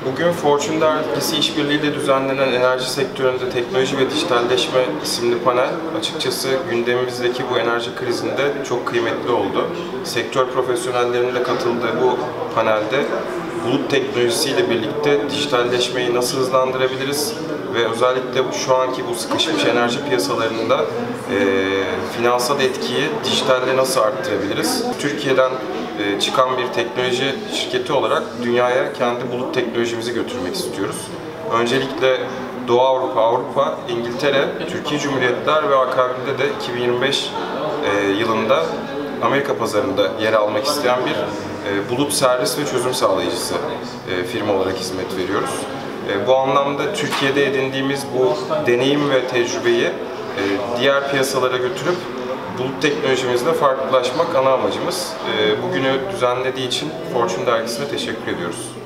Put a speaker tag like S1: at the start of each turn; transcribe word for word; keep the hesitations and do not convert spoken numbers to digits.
S1: Bugün Fortune Dergisi işbirliğiyle düzenlenen enerji sektöründe teknoloji ve dijitalleşme isimli panel açıkçası gündemimizdeki bu enerji krizinde çok kıymetli oldu. Sektör profesyonellerinin de katıldığı bu panelde bulut teknolojisiyle birlikte dijitalleşmeyi nasıl hızlandırabiliriz ve özellikle şu anki bu sıkışmış enerji piyasalarında e, finansal etkiyi dijitalle nasıl arttırabiliriz? Türkiye'den e, çıkan bir teknoloji şirketi olarak dünyaya kendi bulut teknolojimizi götürmek istiyoruz. Öncelikle Doğu Avrupa, Avrupa, İngiltere, Türkiye Cumhuriyetler ve akabinde de iki bin yirmi beş e, yılında Amerika pazarında yer almak isteyen bir e, bulut servis ve çözüm sağlayıcısı e, firma olarak hizmet veriyoruz. E, bu anlamda Türkiye'de edindiğimiz bu deneyim ve tecrübeyi e, diğer piyasalara götürüp bulut teknolojimizle farklılaşmak ana amacımız. E, bugünü düzenlediği için Fortune Dergisi'ne teşekkür ediyoruz.